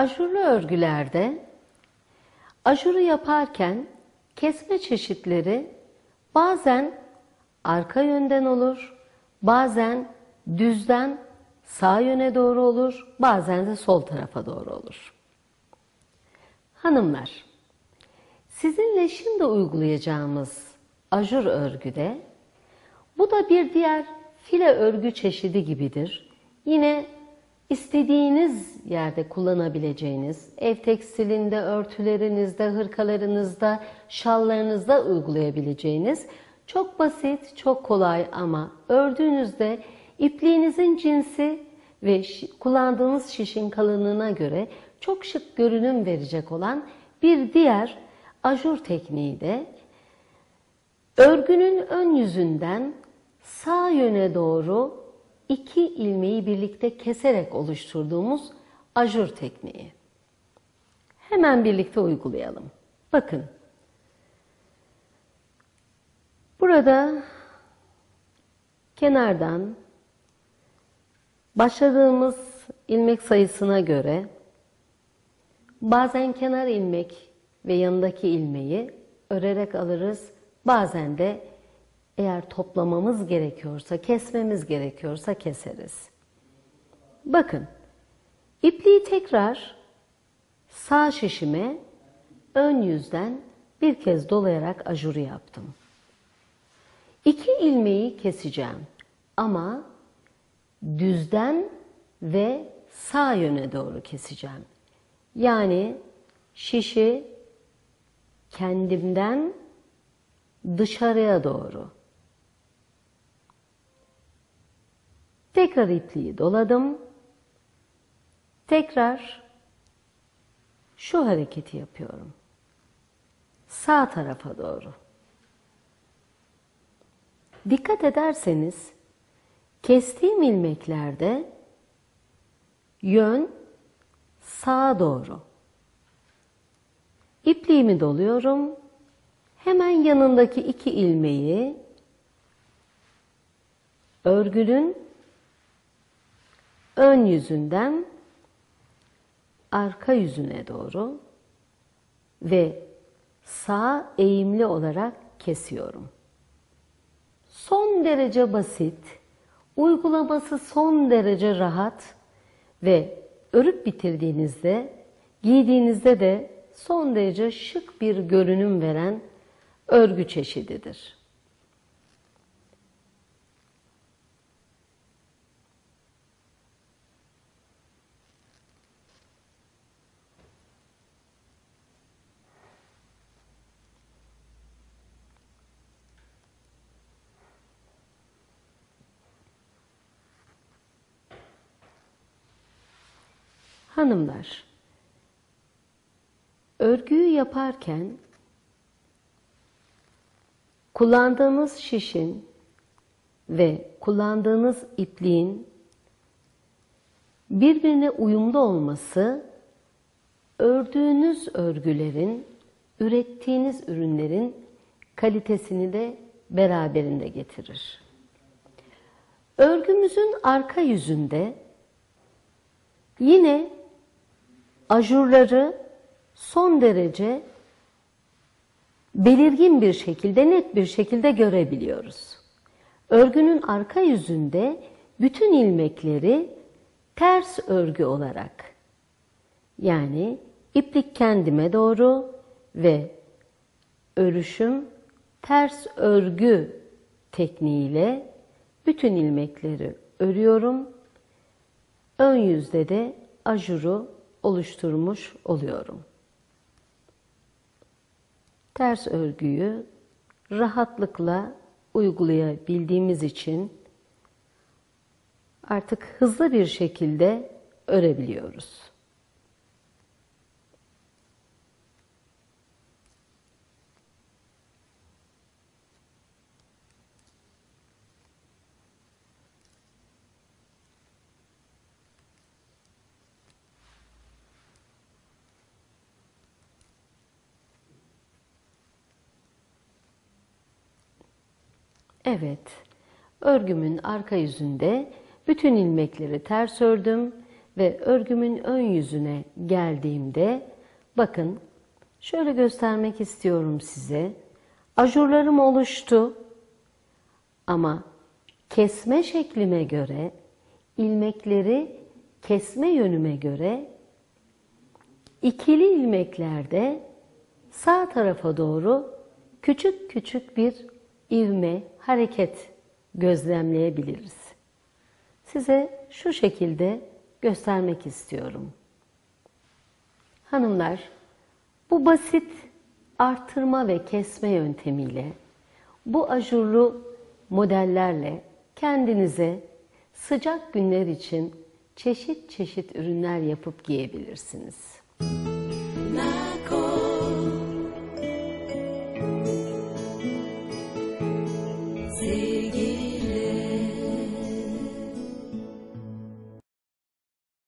Ajurlu örgülerde ajuru yaparken kesme çeşitleri bazen arka yönden olur, bazen düzden sağ yöne doğru olur, bazen de sol tarafa doğru olur. Hanımlar, sizinle şimdi uygulayacağımız ajur örgüde, bu da bir diğer file örgü çeşidi gibidir. Yine istediğiniz yerde kullanabileceğiniz, ev tekstilinde, örtülerinizde, hırkalarınızda, şallarınızda uygulayabileceğiniz çok basit, çok kolay ama ördüğünüzde ipliğinizin cinsi ve kullandığınız şişin kalınlığına göre çok şık görünüm verecek olan bir diğer ajur tekniği de örgünün ön yüzünden sağ yöne doğru 2 ilmeği birlikte keserek oluşturduğumuz ajur tekniği. Hemen birlikte uygulayalım. Bakın. Burada kenardan başladığımız ilmek sayısına göre bazen kenar ilmek ve yanındaki ilmeği örerek alırız. Bazen de eğer toplamamız gerekiyorsa, kesmemiz gerekiyorsa keseriz. Bakın, ipliği tekrar sağ şişime ön yüzden bir kez dolayarak ajuru yaptım. 2 ilmeği keseceğim ama düzden ve sağ yöne doğru keseceğim. Yani şişi kendimden dışarıya doğru. Tekrar ipliği doladım. Tekrar şu hareketi yapıyorum. Sağ tarafa doğru. Dikkat ederseniz kestiğim ilmeklerde yön sağa doğru. İpliğimi doluyorum. Hemen yanındaki 2 ilmeği örgünün ön yüzünden arka yüzüne doğru ve sağ eğimli olarak kesiyorum. Son derece basit, uygulaması son derece rahat ve örüp bitirdiğinizde, giydiğinizde de son derece şık bir görünüm veren örgü çeşididir. Hanımlar, örgüyü yaparken kullandığınız şişin ve kullandığınız ipliğin birbirine uyumlu olması, ördüğünüz örgülerin, ürettiğiniz ürünlerin kalitesini de beraberinde getirir. Örgümüzün arka yüzünde yine ajurları son derece belirgin bir şekilde, net bir şekilde görebiliyoruz. Örgünün arka yüzünde bütün ilmekleri ters örgü olarak, yani iplik kendime doğru ve örüşüm ters örgü tekniğiyle bütün ilmekleri örüyorum. Ön yüzde de ajuru oluşturmuş oluyorum. Ters örgüyü rahatlıkla uygulayabildiğimiz için artık hızlı bir şekilde örebiliyoruz. Evet, örgümün arka yüzünde bütün ilmekleri ters ördüm ve örgümün ön yüzüne geldiğimde bakın şöyle göstermek istiyorum size. Ajurlarım oluştu ama kesme şeklime göre, ilmekleri kesme yönüme göre ikili ilmeklerde sağ tarafa doğru küçük küçük bir ivme, hareket gözlemleyebiliriz. Size şu şekilde göstermek istiyorum. Hanımlar, bu basit artırma ve kesme yöntemiyle, bu ajurlu modellerle kendinize sıcak günler için çeşit çeşit ürünler yapıp giyebilirsiniz.